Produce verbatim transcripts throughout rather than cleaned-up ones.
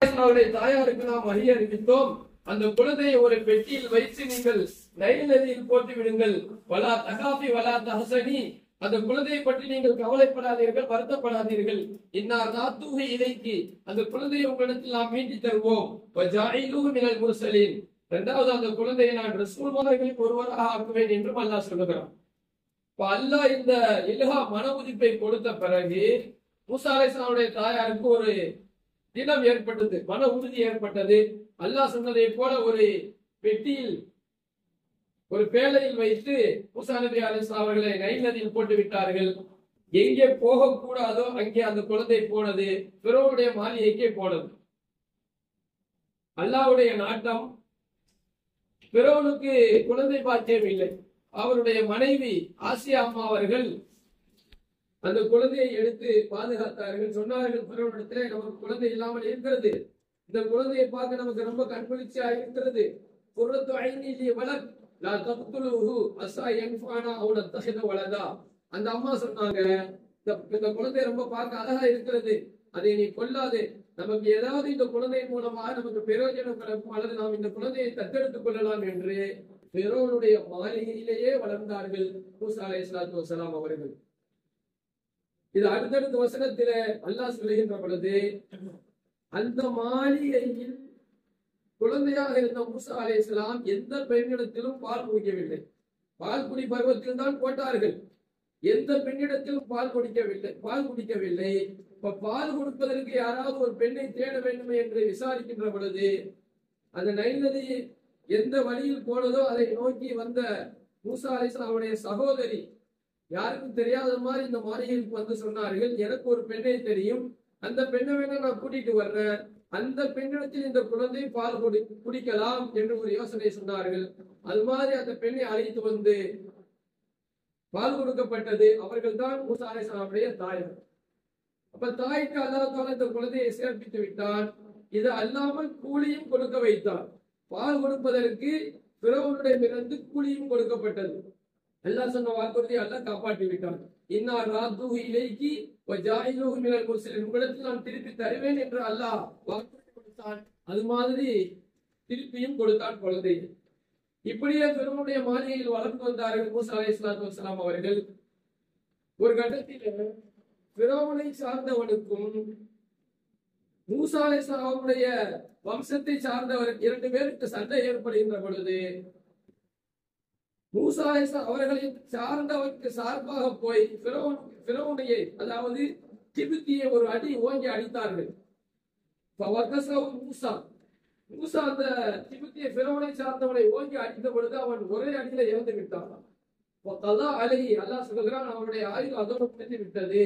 அவருடைய தாயாருக்கு நாம் வழி அறிவித்தோம், அந்த குழந்தையை ஒரு பெட்டியில் வைத்து நீங்கள் நைல் நதியில் போட்டு விடுங்கள். வலா தகாபி வலா தஹசனி, அந்த குழந்தையை பற்றி நீங்கள் கவலைப்படாதீர்கள், வருத்தப்படாதீர்கள். இன்னார் நாத்தூஹி இலைக்கு, அந்த குழந்தையை உங்களிடத்தில் நாம் மீட்டி தருவோம். வஜாயிலூஹு மினல் முர்சலீன், இரண்டாவது அந்த குழந்தையை நான் ரசூல்மார்களில் ஒருவராக ஆக்குவேன் என்றும் அல்லாஹ் சொல்லுகிறான். இப்ப அல்லாஹ் இந்த இல்ஹா மன உதிப்பை கொடுத்த பிறகு மூசா அலைஹிஸ்ஸலாமுடைய தாயாருக்கு ஒரு தினம் ஏற்பட்டது, மன உறுதி ஏற்பட்டது. அல்லாஹ் சொன்னதை போல ஒரு பெட்டியில் ஒரு பேழையில் வைத்து மூசா நபி அலைஹிஸ்ஸலாம் அவர்களை நைல் நதியில் போட்டு விட்டார்கள். எங்கே போகக்கூடாதோ அங்கே அந்த குழந்தை போனது, பிறவுடைய மாளிகைக்கே போனது. அல்லாஹ்வுடைய நாட்டம், பிறவனுக்கு குழந்தை பாக்கியம் இல்லை. அவருடைய மனைவி ஆசியா அம்மா அவர்கள் அந்த குழந்தையை எடுத்து பாதுகாத்தார்கள். சொன்னார்கள், பிறவனிடத்திலே நமக்கு குழந்தை இல்லாமல் இருக்கிறது, இந்த குழந்தையை பார்க்க நமக்கு ரொம்ப கண்குளிர்ச்சியா இருக்கிறது. குர்ரத்து ஐனி வலக் லா தக்துலுஹு அஸா யன்ஃபஅனா அவ் நத்தஹித வலதா. அந்த அம்மா சொன்னாங்க, இந்த குழந்தை ரொம்ப பார்க்க அழகா இருக்கிறது, அதை நீ கொல்லாதே, நமக்கு ஏதாவது இந்த குழந்தை மூலமாக நமக்கு பிரயோஜனம் கிடைக்கும், அல்லது நாம் இந்த குழந்தையை தத்தெடுத்துக் கொள்ளலாம் என்று பிறவனுடைய மாளிகையிலேயே வளர்ந்தார்கள் மூசா அலைஹிஸ்ஸலாத்து வஸலாம் அவர்கள். இது அடுத்தடுத்த வசனத்திலே அல்லாஹ் சொல்லுகின்ற பொழுது, அந்த மாளிகையில் குழந்தையாக இருந்த மூசா அலைஹிஸ்ஸலாம் எந்த பெண்ணிடத்திலும் பால் குடிக்கவில்லை. பால் குடி பருவத்தில் தான் போட்டார்கள், எந்த பெண்ணிடத்திலும் பால் குடிக்கவில்லை பால் குடிக்கவில்லை இப்ப பால் கொடுப்பதற்கு யாராவது ஒரு பெண்ணை தேட வேண்டும் என்று விசாரிக்கின்ற பொழுது, அந்த நைல் நதி எந்த வழியில் போனதோ அதை நோக்கி வந்த மூசா அலைஹிஸ்ஸலாமுடைய சகோதரி யாருக்கும் தெரியாத மாதிரி இந்த மாளிகைக்கு வந்து சொன்னார்கள், எனக்கு ஒரு பெண்ணை தெரியும், அந்த பெண்ணை வேணா நான் கூட்டிட்டு வர்றேன், அந்த பெண்ணிடத்தில் இந்த குழந்தை பால் குடி குடிக்கலாம் என்று ஒரு யோசனை சொன்னார்கள். அது மாதிரி அந்த பெண்ணை அழைத்து வந்து பால் கொடுக்கப்பட்டது. அவர்கள் தான் மூசா அலைஹிஸ்ஸலாமுடைய தாயார். அப்ப தாய்க்கு அல்லாஹ் தஆலா இந்த குழந்தையை சேர்ப்பித்து விட்டான். இது அல்லாமல் கூலியும் கொடுக்க வைத்தான். பால் கொடுப்பதற்கு பிறவனுடையிலிருந்து கூலியும் கொடுக்கப்பட்டது. அல்லாஹ் சொன்ன வாக்குறுதியை அல்லாஹ் காப்பாற்றி விட்டான். இன்னா ராத்துஹு இலைக்கி வஜாயிலுஹு மினல் முர்சலீன், உங்களிடத்தில் நான் திருப்பி தருவேன் என்று அல்லாஹ் வாக்குறுதி கொடுத்தான். அது மாதிரி திருப்பியும் கொடுத்தான் குழந்தை. இப்படியே பிறவனுடைய மாளிகையில் வளர்ந்து வந்தார்கள் மூசா அலைஹிஸ்ஸலாத்து வஸலாம் அவர்கள். ஒரு கட்டத்தில் பிறவனை சார்ந்தவனுக்கும் மூசா அலைஹிஸ்ஸலாமுடைய வம்சத்தை சார்ந்தவர் இரண்டு பேருக்கு சண்டை ஏற்படுகின்ற பொழுது, மூசா அலைஹிஸ்ஸலாம் அவர்களை சார்ந்தவருக்கு சார்பாக போய் பிறவுனையை, அதாவது திபுத்தியை ஒரு அடி ஓங்கி அடித்தார்கள். மூசா மூசா அந்த திபுத்தியை பிறவனை சார்ந்தவனை ஓங்கி அடித்த பொழுது அவன் ஒரே அடியில இறந்து விட்டான். அழகி அல்லாஹ் சொல்கிறான், அவனுடைய ஆயுள் அதோடு முடிந்து விட்டது.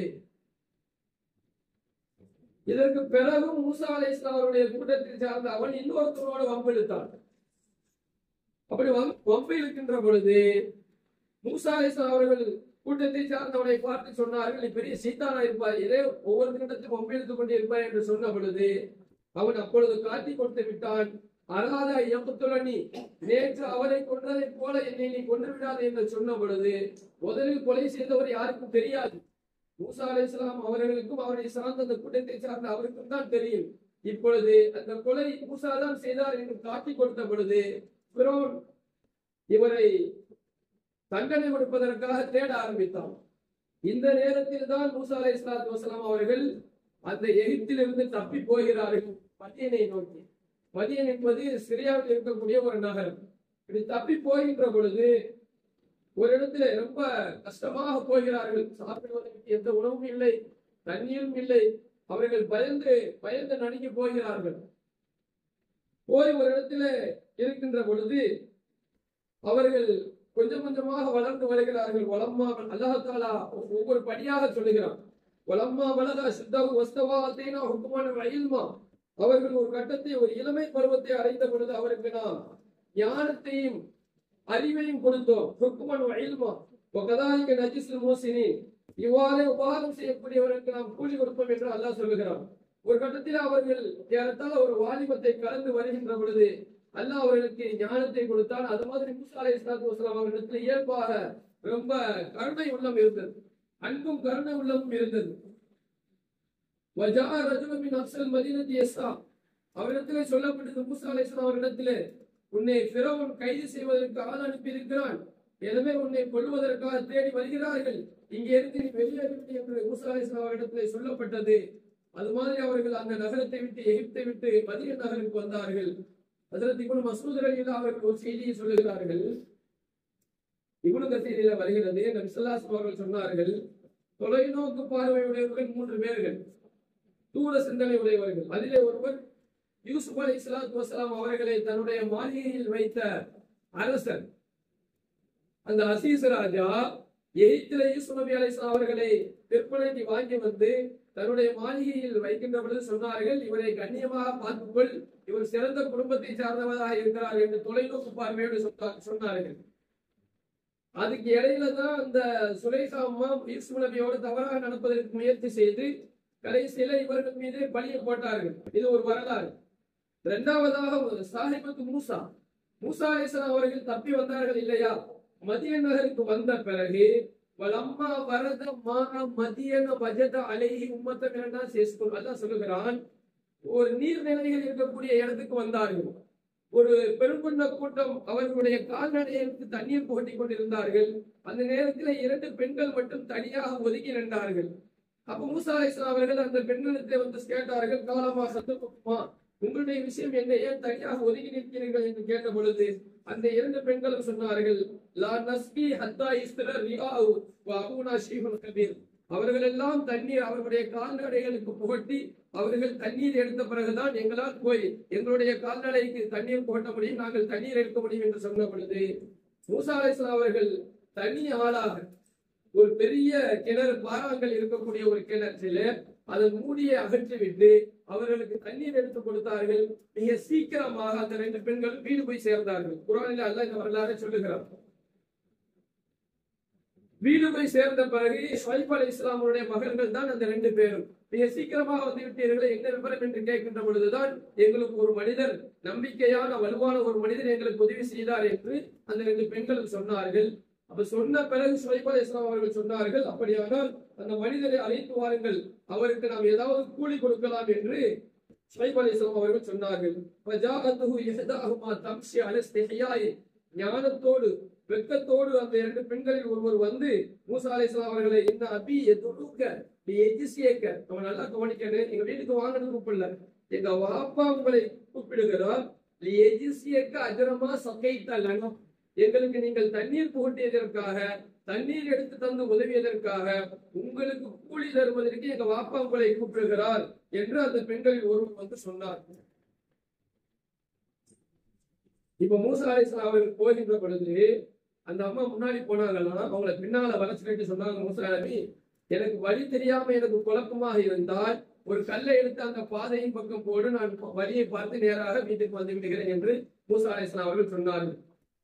இதற்கு பிறகு மூசா அலைஹிஸ்ஸலாம் அவருடைய கூட்டத்தை சார்ந்த அவன் இன்னொருத்தரோடு வம்பிழுத்தான். அப்படி வம்பு இழுக்கின்ற பொழுது மூசா அலைஹிஸ்ஸலாம் அவர்கள் கூட்டத்தை சார்ந்தவனை பார்த்து சொன்னார்கள், நீ பெரிய சீத்தானா இருப்பாய், இதே ஒவ்வொரு நிமிடத்துக்கும் வம்பு இழுத்துக் கொண்டே இருப்பாய் என்று சொன்ன பொழுது அவன் அப்பொழுது காட்டி கொடுத்து விட்டான். அராத எம்புத்துலனி, நேற்று அவரை கொன்றதை போல என்னை நீ கொன்று விடாது என்று சொன்ன பொழுது, முதலில் கொலை செய்தவர் யாருக்கும் தெரியாது. மூசா அலைஹிஸ்ஸலாம் அவர்களுக்கும் அவரை சார்ந்த அந்த கூட்டத்தை சார்ந்த அவருக்கும் தான் தெரியும். இப்பொழுது அந்த கொலை மூசா தான் செய்தார் என்று காட்டி கொடுத்த பொழுது பிறோன் இவரை தண்டனை கொடுப்பதற்காக தேட ஆரம்பித்தான். இந்த நேரத்தில் தான் மூசா அலைஹிஸ்ஸலாத்து வஸலாம் அவர்கள் அந்த எகிப்திலிருந்து தப்பி போகிறார்கள் மதியனை நோக்கி. மதியன் என்பது சிரியாவில் இருக்கக்கூடிய ஒரு நகரம். இப்படி தப்பி போகின்ற பொழுது ஒரு இடத்துல ரொம்ப கஷ்டமாக போகிறார்கள். சாப்பிடுவதற்கு எந்த உணவும் இல்லை, தண்ணீரும் இல்லை. அவர்கள் பயந்து பயந்து நடுங்கி போகிறார்கள். போய் ஒரு இடத்துல இருக்கின்ற பொழுது அவர்கள் கொஞ்சம் கொஞ்சமாக வளர்ந்து வருகிறார்கள். வளம்மா அல்லாஹ் தஆலா ஒவ்வொரு படியாக சொல்லுகிறான். வளம்மா வலதா சித்தவு வஸ்தவா அத்தைனா ஹுக்மான் வஇல்மா, அவர்கள் ஒரு கட்டத்தை ஒரு இளமை பருவத்தை அடைந்த பொழுது அவருக்கு நாம் ஞானத்தையும் அறிவையும் கொடுத்தோம். ஹுக்மான் வஇல்மா வகதாலிக நஜிஸுல் முஹ்சினீன், இவ்வாறு உபகாரம் செய்யக்கூடியவருக்கு நாம் கூலி கொடுப்போம் என்று அல்லாஹ் சொல்லுகிறான். ஒரு கட்டத்தில் அவர்கள் ஏறத்தாழ ஒரு வாலிபத்தை கலந்து வருகின்ற பொழுது அல்லாஹ் அவர்களுக்கு ஞானத்தை கொடுத்தான். அது மாதிரி மூசா அலைஹிஸ்ஸலாத்து வஸலாம் அவர்களுக்கு இயல்பாக ரொம்ப கருணை உள்ளம் இருந்தது, அன்பும் கருணை உள்ளமும் இருந்தது. அவரிடத்திலே சொல்லப்பட்டது, மூசா அலைஹிஸ்ஸலாம் அவரிடத்திலே, உன்னை ஃபிரௌன் கைது செய்வதற்கு ஆள் அனுப்பி இருக்கிறான், எனவே உன்னை கொல்வதற்காக தேடி வருகிறார்கள், இங்கே இருந்து நீ வெளியேறும் என்று மூசா அலைஹிஸ்ஸலாம் அவரிடத்திலே சொல்லப்பட்டது. அது மாதிரி அவர்கள் அந்த நகரத்தை விட்டு, எகிப்தை விட்டு மதீனா நகருக்கு வந்தார்கள். ஹஜ்ரத் இப்னு மஸ்ஊத் ரலியல்லாஹு அவர்கள் ஒரு செய்தியை சொல்லுகிறார்கள். இப்னு கஸீரில வருகிறது, நபி ஸல்லல்லாஹு அலைஹி அவர்கள் சொன்னார்கள், தொலைநோக்கு பார்வையுடையவர்கள் மூன்று பேர்கள், தூர சிந்தனை உடையவர்கள். அதிலே ஒருவர் யூசுப் அலைஹிஸ்ஸலாத்து வஸலாம் அவர்களை தன்னுடைய மாளிகையில் வைத்த அரசர். அந்த அசீஸ் ராஜா எகிப்திலே யூசுப் நபி அலைஹிஸ்ஸலாம் அவர்களை விற்பனைக்கு வாங்கி வந்து தன்னுடைய மாளிகையில் வைக்கின்ற பொழுது சொன்னார்கள், இவரை கண்ணியமாக பார்த்துக்கொள், இவர் சிறந்த குடும்பத்தை சார்ந்தவராக இருக்கிறார் என்று தொலைநோக்கு பார்வையோடு சொன்னார்கள். அதுக்கு இடையில தான் அந்த சுலைஹா அம்மா யூசுப் நபியோடு தவறாக நடப்பதற்கு முயற்சி செய்து கடைசியில இவர்கள் மீது பழியை போட்டார்கள். இது ஒரு வரலாறு. இரண்டாவதாக சாஹிபத்து மூசா மூசா அலைஹிஸ்ஸலாம் அவர்கள் தப்பி வந்தார்கள் இல்லையா, மதீனா நகருக்கு வந்த பிறகு வலம்மா வரத மா மதீனா வஜத அலைஹி உம்மத்தன் மினன்னாஸ் யஸ்குன், அல்லாஹ் சொல்லுகிறான், ஒரு நீர்நிலைகள் இருக்கக்கூடிய இடத்துக்கு வந்தார்கள். ஒரு பெருங்கொண்ட கூட்டம் அவர்களுடைய கால்நடைகளுக்கு தண்ணீர் போட்டி கொண்டிருந்தார்கள். அந்த நேரத்தில் இரண்டு பெண்கள் மட்டும் தனியாக ஒதுக்கி நின்றார்கள். அப்ப மூசா அலைஹிஸ்ஸலாம் அவர்கள் அந்த பெண்களிடத்தை வந்து கேட்டார்கள், காலமா சந்தர்ப்பமா, உங்களுடைய விஷயம் என்ன, ஏன் தனியாக ஒதுக்கி நிற்கிறீர்கள் என்று கேட்ட பொழுது அந்த இரண்டு பெண்களும் சொன்னார்கள், லா நஸ்கி ஹத்தா இஸ்தர ரிஆஉ வ அபூனா ஷீஹுல் கபீர், அவர்கள் எல்லாம் தண்ணீர் அவர்களுடைய கால்நடைகளுக்கு புகட்டி அவர்கள் தண்ணீர் எடுத்த பிறகுதான் எங்களால் போய் எங்களுடைய கால்நடைக்கு தண்ணீர் புகட்ட முடியும், நாங்கள் தண்ணீர் எடுக்க முடியும் என்று சொன்ன பொழுது மூசா அலைஹிஸ்ஸலாம் அவர்கள் தனி ஆளாக ஒரு பெரிய கிணறு, பாறாங்கல் இருக்கக்கூடிய ஒரு கிணற்றில அதன் மூடியை அகற்றிவிட்டு அவர்களுக்கு தண்ணீர் எடுத்து கொடுத்தார்கள். மிக சீக்கிரமாக அந்த ரெண்டு பெண்கள் வீடு போய் சேர்ந்தார்கள். குர்ஆனில் அல்லாஹ் இந்த வரலாறை சொல்லுகிறார். வீடு போய் சேர்ந்த பிறகு ஷுஐப் அலைஹிஸ்ஸலாமுடைய மகன்கள் தான் அந்த ரெண்டு பேரும். மிக சீக்கிரமாக வந்து விட்டீர்களே, என்ன விவரம் என்று கேட்கின்ற பொழுதுதான், எங்களுக்கு ஒரு மனிதர், நம்பிக்கையான வலுவான ஒரு மனிதர் எங்களுக்கு உதவி செய்தார் என்று அந்த ரெண்டு பெண்களும் சொன்னார்கள். அப்ப சொன்ன பிறகு ஷுஐப் அலைஹிஸ்ஸலாம் அவர்கள் சொன்னார்கள், அப்படியானால் அந்த மனிதரை அழைத்து வாருங்கள், அவருக்கு நாம் ஏதாவது கூலி கொடுக்கலாம் என்று ஷுஐப் அலைஹிஸ்ஸலாம் அவர்கள் சொன்னார்கள். ஃபஜாஅத்துஹு இஹ்தாஹுமா தம்ஷி அலா இஸ்திஹ்யாஇ, ஞானத்தோடு வெட்கத்தோடு அந்த இரண்டு பெண்களில் ஒருவர் வந்து மூசா அலைஹிஸ்ஸலாம் அவர்களை, இந்த அபி எதுக்க நீ எஜிசியக்க, அவன் நல்லா கவனிக்கணும், எங்க வீட்டுக்கு வாங்கன்னு கூப்பிடல, எங்க வாப்பா உங்களை கூப்பிடுகிறார், நீ எஜிசியக்க அஜரமா சகைத்தலனும், எங்களுக்கு நீங்கள் தண்ணீர் புகட்டியதற்காக, தண்ணீர் எடுத்து தந்து உதவியதற்காக உங்களுக்கு கூலி தருவதற்கு எங்க வாப்பா உங்களை கூப்பிடுகிறார் என்று அந்த பெண்களில் ஒருவர் வந்து சொன்னார். இப்ப மூசா அலைஹிஸ்ஸலாம் அவர்கள் போகின்ற பொழுது அந்த அம்மா முன்னாடி போனாங்கன்னா அவங்களை பின்னால வர சொல்லிட்டு சொன்னாங்க, மூசா நபி, எனக்கு வழி தெரியாம எனக்கு குழப்பமாக இருந்தால் ஒரு கல்லை எடுத்து அந்த பாதையின் பக்கம் போடு, நான் வழியை பார்த்து நேராக வீட்டுக்கு வந்து விடுகிறேன் என்று மூசா அலைஹிஸ்ஸலாம் அவர்கள் சொன்னார்கள்.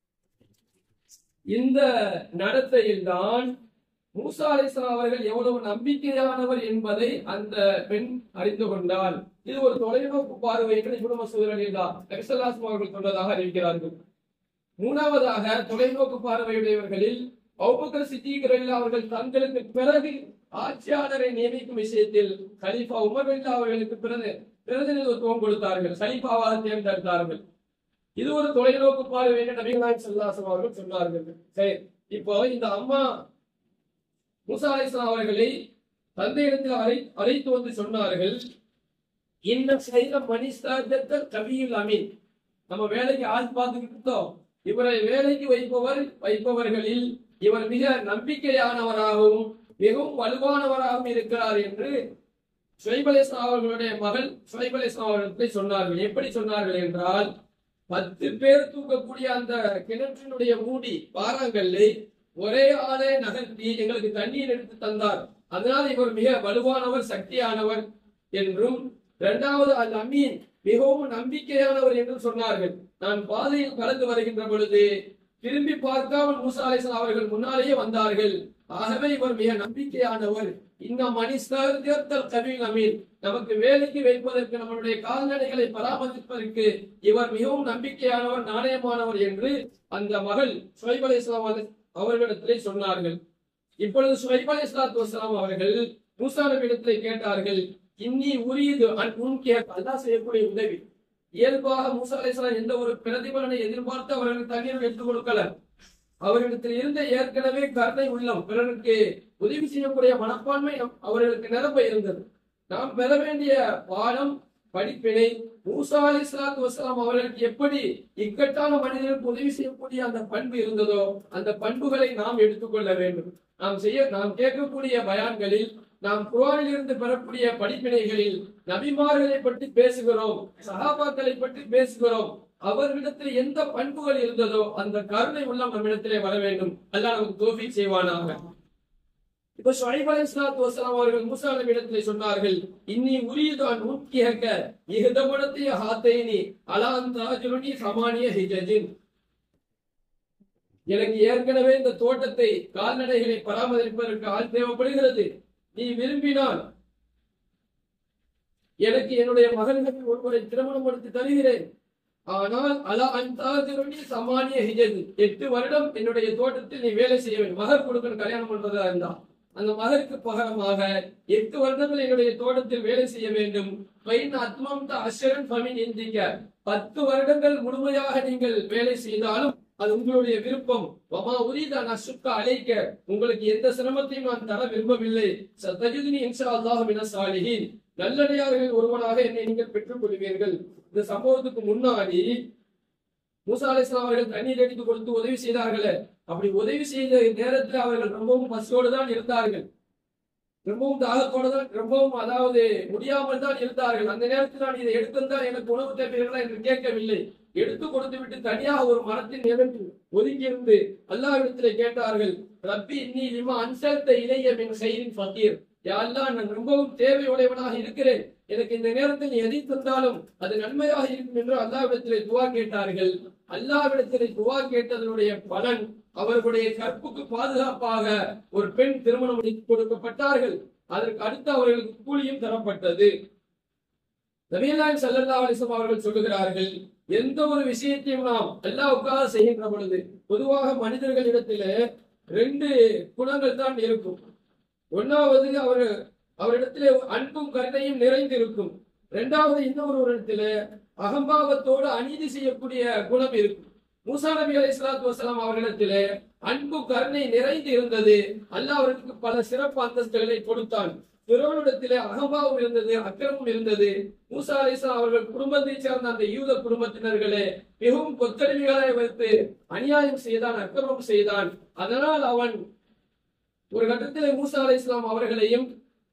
இந்த நடத்தையில் தான் மூசா அலைஹிஸ்ஸலாம் அவர்கள் எவ்வளவு நம்பிக்கையானவர் என்பதை அந்த பெண் அறிந்து கொண்டால். இது ஒரு தொலைநோக்கு பார்வை என்று இப்னு மஸ்ஊத் ரலியல்லாஹு நபி ஸல்லல்லாஹு அலைஹி அவர்கள் சொன்னதாக அறிவிக்கிறார்கள். மூணாவதாக தொலைநோக்கு பார்வையுடையவர்களில் அபூபக்கர் சித்தீக் ரலியல்லாஹு அவர்கள் தங்களுக்கு பிறகு ஆட்சியாளரை நியமிக்கும் விஷயத்தில் கலீஃபா உமர் ரலியல்லாஹு அவர்களுக்கு பிறகு பிரதிநிதித்துவம் கொடுத்தார்கள், கலீஃபாவாக தேர்ந்தெடுத்தார்கள். இது ஒரு தொலைநோக்கு பார்வை என்று நபிகள் நாயகம் ஸல்லல்லாஹு அலைஹி அவர்கள் சொன்னார்கள். சரி, இப்போ இந்த அம்மா மூசா அலைஹிஸ்ஸலாம் அவர்களை தந்தையிடத்தில் அழை அழைத்து வந்து சொன்னார்கள், இன்னும் செய்த மனிதர் கவியுல் அமீன், நம்ம வேலைக்கு ஆள் பார்த்துக்கிட்டோம், இவரை வேலைக்கு வைப்பவர் வைப்பவர்களில் இவர் மிக நம்பிக்கையானவராகவும் மிகவும் வலுவானவராகவும் இருக்கிறார் என்று ஷுஐப் அலைஹிஸ்ஸலாம் அவர்களுடைய மகள் ஷுஐப் அலைஹிஸ்ஸலாம் அவர்களை சொன்னார்கள். எப்படி சொன்னார்கள் என்றால், பத்து பேர் தூக்கக்கூடிய அந்த கிணற்றினுடைய மூடி பாறாங்கல்லை ஒரே ஆளே நகர்த்தி எங்களுக்கு தண்ணீர் எடுத்து தந்தார், அதனால் இவர் மிக வலுவானவர், சக்தியானவர் என்றும், இரண்டாவது அல் அமீன், மிகவும் நம்பிக்கையானவர் என்றும் சொன்னார்கள். நான் பாதையில் கடந்து வருகின்ற பொழுது திரும்பி பார்க்காமல் மூசா அலைஹிஸ்ஸலாம் அவர்கள் முன்னாலேயே வந்தார்கள், ஆகவே இவர் மிக நம்பிக்கையானவர். இந்த மனிதர் கவியுல் அமீன், நமக்கு வேலைக்கு வைப்பதற்கு, நம்மளுடைய கால்நடைகளை பராமரிப்பதற்கு இவர் மிகவும் நம்பிக்கையானவர், நாணயமானவர் என்று அந்த மகள் ஷுஐப் அலைஹிஸ்ஸலாம் அவர்களிடத்திலே சொன்னார்கள். இப்பொழுது ஷுஐப் அலைஹிஸ்ஸலாத்து வஸ்ஸலாம் அவர்கள் மூசா நபியிடத்திலே கேட்டார்கள், இன்னி உரியது அன் உன்கே, அல்லாஹ் செய்யக்கூடிய உதவி, இயல்பாக மூசா அலைஹிஸ்ஸலாம் எந்த ஒரு பிரதிபலனை எதிர்பார்த்து அவர்களுக்கு தண்ணீர் எடுத்துக் கொடுக்கல. அவர்களிடத்தில் இருந்த ஏற்கனவே கருணை உள்ளம், பிறருக்கு உதவி செய்யக்கூடிய மனப்பான்மை அவர்களுக்கு நிரம்ப இருந்தது. நாம் பெற வேண்டிய பாடம் படிப்பினை மூசா அலைஹிஸ்ஸலாத்து வஸ்ஸலாம் அவர்களுக்கு எப்படி இக்கட்டான மனிதர்களுக்கு உதவி செய்யக்கூடிய அந்த பண்பு இருந்ததோ அந்த பண்புகளை நாம் எடுத்துக்கொள்ள வேண்டும். நாம் செய்ய நாம் கேட்கக்கூடிய பயான்களில், நாம் குர்ஆனில் இருந்து பெறக்கூடிய படிப்பினைகளில் நபிமார்களை பற்றி பேசுகிறோம், சஹாபாக்களை பற்றி பேசுகிறோம். அவர்களிடத்தில் எந்த பண்புகள் இருந்ததோ அந்த கருணை உள்ளம் நம்மிடத்திலே வர வேண்டும். அல்லாஹ் நமக்கு தௌஃபீக் செய்வானாக. இப்ப ஷுஐப் அலைஹிஸ்ஸலாத்து வஸ்ஸலாம் அவர்கள் மூசா நபியிடத்திலே சொன்னார்கள், இன்னி உரீது அன் உன்கிஹக இஹ்தபனதி ஹாதைனி அலா அன் தஅஜுருனி ஸமானிய ஹிஜஜின். எனக்கு ஏற்கனவே இந்த தோட்டத்தை, கால்நடைகளை பராமரிப்பதற்கு ஆள் தேவைப்படுகிறது. நீ விரும்பினால் எனக்கு என்னுடைய மகன்களில் ஒருவரை திருமணம் எடுத்து தருகிறேன். ஆனால் அலா அன் தஅஜுருனி ஸமானிய ஹிஜஜ், எட்டு வருடம் என்னுடைய தோட்டத்தில் நீ வேலை செய்ய வேண்டும். மகர் கொடுக்கணும், கல்யாணம் பண்றதா இருந்தா அந்த மகருக்கு பகரமாக எட்டு வருடங்கள் என்னுடைய தோட்டத்தில் வேலை செய்ய வேண்டும். பத்து வருடங்கள் முழுமையாக நீங்கள் வேலை செய்தாலும் அது உங்களுடைய விருப்பம். அழைக்க உங்களுக்கு எந்த சிரமத்தையும் நான் தர விரும்பவில்லை. நல்லடியார்கள் ஒருவனாக என்னை நீங்கள் பெற்றுக் கொள்வீர்கள். இந்த சம்பவத்துக்கு முன்னாடி மூசா அலைஹிஸ்ஸலாம் அவர்கள் தண்ணீர் எடுத்து கொடுத்து உதவி செய்தார்களே, அப்படி உதவி செய்த நேரத்தில் அவர்கள் ரொம்பவும் பசியோடு தான் இருந்தார்கள், ரொம்பவும் தாகத்தோடு தான், ரொம்பவும் அதாவது முடியாமல் தான் இருந்தார்கள். அந்த நேரத்தில் நான் இதை எடுத்திருந்தால் எனக்கு உணவு தேவைகளா என்று கேட்கவில்லை. எடுத்து கொடுத்து விட்டு தனியாக ஒரு மரத்தின் நிழலில் ஒதுங்கி இருந்து அல்லாஹ்விடத்திலே கேட்டார்கள், ரப்பி இன்னி லிமா அன்சல்த இலைய மின் கைரின் ஃபகீர். யா அல்லாஹ், நான் ரொம்பவும் தேவையுடையவனாக இருக்கிறேன், எனக்கு இந்த நேரத்தில் எதை தந்தாலும் அது நன்மையாக இருக்கும் என்று அல்லாஹ்விடத்திலே துவா கேட்டார்கள். அல்லாஹ்விடத்திலே துவா கேட்டதனுடைய பலன், அவர்களுடைய கற்புக்கு பாதுகாப்பாக ஒரு பெண் திருமணம் கொடுக்கப்பட்டார்கள். அதற்கு அடுத்து அவர்களுக்கு கூலியும் தரப்பட்டது. நபிகள் ஸல்லல்லாஹு அலைஹி வஸல்லம் அவர்கள் சொல்லுகிறார்கள், எந்த ஒரு விஷயத்தையும் நாம் அல்லாஹ்வுக்காக செய்கின்ற பொழுது பொதுவாக மனிதர்களிடத்திலே ரெண்டு குணங்கள் தான் இருக்கும். ஒன்னாவது, அவர் அவரிடத்திலே அன்பும் கருணையும் நிறைந்திருக்கும். இரண்டாவது, இன்னொரு இடத்திலே அகம்பாவத்தோடு அநீதி செய்யக்கூடிய குணம் இருக்கும். மூசா நபி அலைஹிஸ்ஸலாத்து வஸ்ஸலாம் அவர்களிடத்திலே அன்பு கருணை நிறைந்து இருந்தது. அல்லாஹ் அவர்களுக்கு பல சிறப்பு அந்தஸ்துகளை கொடுத்தான். பிறரிடத்திலே அகம்பாவம் இருந்தது, அக்கிரமம் இருந்தது. மூசா அலைஹிஸ்ஸலாம் அவர்கள் குடும்பத்தை சேர்ந்த அந்த யூத குடும்பத்தினர்களே மிகவும் கொத்தடிமைகளை வைத்து அநியாயம் செய்தான், அக்கிரமம் செய்தான். அதனால் அவன் ஒரு கட்டத்திலே மூசா அலைஹிஸ்ஸலாம் அவர்களையும்,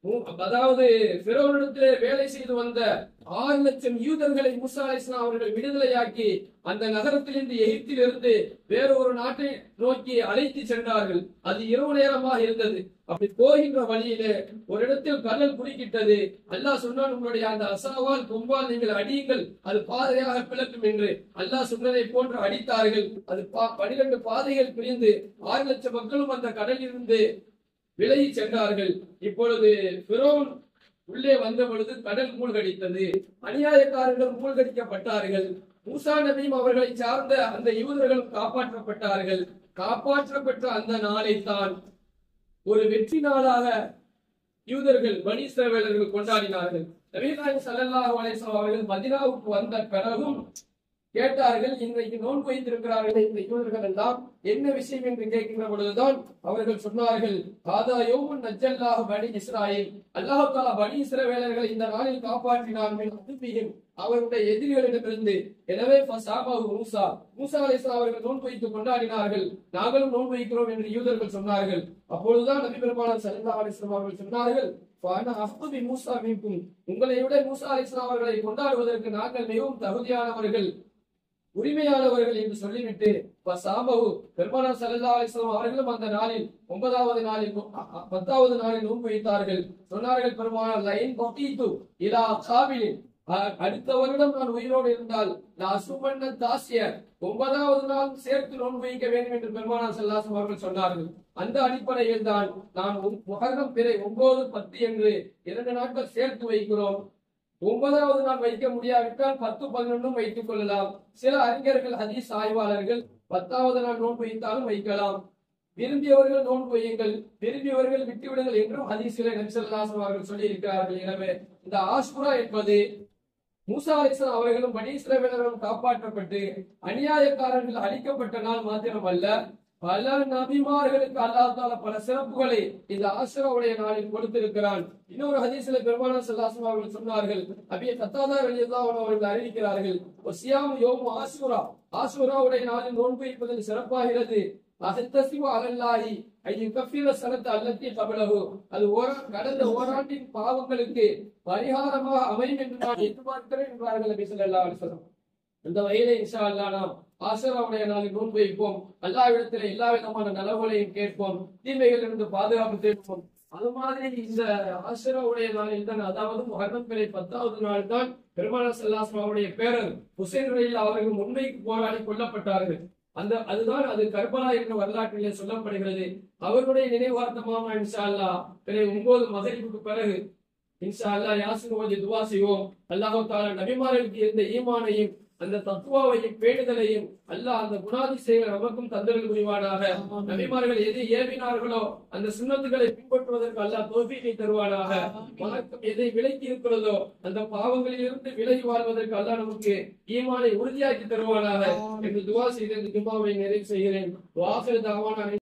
அதாவது பிறரிடத்திலே வேலை செய்து வந்த ஆறு லட்சம் யூதர்களை மூசா அலைஹிஸ்ஸலாம் அவர்கள் விடுதலையாக்கி அந்த நகரத்திலிருந்து, எகிப்தில் இருந்து வேற ஒரு நாட்டை நோக்கி அழைத்து சென்றார்கள். அது இரவு நேரமாக இருந்தது. அப்படி போகின்ற வழியிலே ஒரு இடத்தில் கடல் குறுக்கிட்டது. அல்லாஹ் சொன்னான், உங்களுடைய அந்த அசாவால் கொம்பால் நீங்கள் அடியுங்கள், அது பாதையாக பிளக்கும் என்று. அல்லாஹ் சொன்னதை போன்று அடித்தார்கள். அது பனிரெண்டு பாதைகள் பிரிந்து ஆறு லட்சம் மக்களும் அந்த கடலில் இருந்து விலகி சென்றார்கள். இப்பொழுது ஃபிரௌன் உள்ளே வந்த பொழுது கடல் மூழ்கடித்தது. அநியாயக்காரர்கள் மூழ்கடிக்கப்பட்டார்கள். மூசா நபியும் அவர்களை சார்ந்த அந்த யூதர்களும் காப்பாற்றப்பட்டார்கள். காப்பாற்றப்பட்ட அந்த நாளை தான் ஒரு வெற்றி நாளாக யூதர்கள், பனி இஸ்ரவேலர்கள் கொண்டாடினார்கள். நபிகள் ஸல்லல்லாஹு அலைஹி வஸல்லம் அவர்கள் மதீனாவுக்கு வந்த பிறகும் கேட்டார்கள், இன்றைக்கு நோன்பு வைத்திருக்கிறார்கள் இந்த யூதர்கள் எல்லாம், என்ன விஷயம் என்று கேட்கின்ற பொழுதுதான் அவர்கள் சொன்னார்கள், ஆதா யௌமுன் நஜ்ஜல்லாஹு பனி இஸ்ராயீல், அல்லாஹ் தஆலா பனி இஸ்ரவேலர்களை இந்த நாளில் காப்பாற்றினான் மின் அதுபிஹிம், அவருடைய எதிரிகளிடமிருந்து. எனவே ஃபஸாபஹு மூசா, மூசா அலைஹிஸ்ஸலாம் அவர்கள் நோன்பு வைத்து கொண்டாடினார்கள். நாங்களும் நோன்பு வைக்கிறோம் என்று யூதர்கள் சொன்னார்கள். அப்பொழுதுதான் நபி பெருமானார் ஸல்லல்லாஹு அலைஹி வஸல்லம் அவர்கள் சொன்னார்கள், ஃபஅனா அஃது மூசா மின்கும், உங்களை விட மூசா அலைஹிஸ்ஸலாம் அவர்களை கொண்டாடுவதற்கு நாங்கள் மிகவும் தகுதியானவர்கள், உரிமையானவர்கள் என்று சொல்லிவிட்டு பெருமானார் ஸல்லல்லாஹு அலைஹி வஸல்லம் அவர்களும் அந்த நாளில் ஒன்பதாவது நாளில் பத்தாவது நாளில் நோன்பு வைத்தார்கள். சொன்னார்கள் பெருமானார், லைன் பகீது இலா காபிலின், அடுத்த வருடம் நான் உயிரோடு இருந்தால் லாசுமன்ன தாசிய, ஒன்பதாவது நாள் சேர்த்து நோன்பு வைக்க வேண்டும் என்று பெருமானார் ஸல்லல்லாஹு அலைஹி வஸல்லம் அவர்கள் சொன்னார்கள். அந்த அடிப்படையில் தான் நான் முஹர்ரம் பிறை ஒன்பது பத்து என்று இரண்டு நாட்கள் சேர்த்து வைக்கிறோம். ஒன்பதாவது நாள் வைக்க முடியாவிட்டால் பத்து பதினொன்றும் வைத்துக் கொள்ளலாம். சில அறிஞர்கள், ஹதீஸ் ஆய்வாளர்கள் பத்தாவது நாள் நோன்பு வைத்தாலும் வைக்கலாம். விரும்பியவர்கள் நோன்பு வையுங்கள், விரும்பியவர்கள் விட்டுவிடுங்கள் என்றும் ஹதீஸிலே நபி ஸல்லல்லாஹு அலைஹி வஸல்லம் அவர்கள் சொல்லி இருக்கிறார்கள். எனவே இந்த ஆஷ்குரா என்பது மூசா அலைஹிஸ்ஸலாம் அவர்களும் பனி இஸ்ரவேலர்களும் காப்பாற்றப்பட்டு அநியாயக்காரர்கள் அழிக்கப்பட்ட நாள் மாத்திரமல்ல, பல நபிமார்களுக்கு அல்லாஹ் தஆலா பல சிறப்புகளை இந்த ஆஷுராவுடைய நாளில் கொடுத்திருக்கிறான். இன்னொரு ஹதீஸ்ல பெருமானார் ஸல்லல்லாஹு அலைஹி அவர்கள் சொன்னார்கள், அபிய கத்தாதா ரலியல்லாஹு அன்ஹு அவர்கள் அறிவிக்கிறார்கள், வஸியாமு யௌமு ஆஷுரா, ஆஷுராவுடைய நாளில் நோன்பு வைப்பதில் சிறப்பாகிறது. அஹ்தஸிபு அலல்லாஹி ஐ கஃபிர ஸனத அல்லதி கபலஹு, அது ஓரா கடந்த ஓராண்டின் பாவங்களுக்கு பரிகாரமாக அமையும் என்று நான் எதிர்பார்க்கிறேன் என்றார்கள் நபி ஸல்லல்லாஹு அலைஹி வஸல்லம். இந்த வகையிலே இன்ஷா அல்லாஹ் நாம் ஆஷுராவுடைய நாளில் நோன்பு வைப்போம். அல்லாஹ்விடத்தில் எல்லா விதமான நலவுகளையும் கேட்போம், தீமைகளிலிருந்து பாதுகாப்பு தேடுவோம். அது மாதிரி இந்த ஆஷுராவுடைய நாளில் தான், அதாவது முஹர்ரம் பிறை பத்தாவது நாள் தான் பெருமானார் ஸல்லல்லாஹு அலைஹி வஸல்லம் பேரர் ஹுசைன் ரலியல்லாஹு அவர்கள் முன்வைக்கு போராடி கொல்லப்பட்டார்கள். அந்த அதுதான் அது கர்பலா என்ற வரலாற்றிலே சொல்லப்படுகிறது. அவருடைய நினைவார்த்தமாக இன்ஷா அல்லாஹ் பிறை ஒன்பது மகரிபுக்கு பிறகு இன்ஷா அல்லாஹ் யாசின் ஓதி துஆ செய்வோம். அல்லாஹ் தஆலா நபிமார்களுக்கு இருந்த ஈமானையும் அந்த தத்துவாவையும் பேணுதலையும் அல்லாஹ் அந்த குணாதிசயங்களை நமக்கும் தந்தல் புரிவானாக. நபிமார்கள் எது ஏவினார்களோ அந்த சுன்னத்துகளை பின்பற்றுவதற்கு அல்லாஹ் தௌஃபீகை தருவானாக. வணக்கம் எதை விலக்கி இருக்கிறதோ அந்த பாவங்களில் இருந்து விலகி வாழ்வதற்கு அல்லாஹ் நமக்கு ஈமானை உறுதியாக்கி தருவானாக என்று துஆ செய்து இந்த ஜும்மாவை நிறைவு செய்கிறேன். வாஹிரு தஅவானா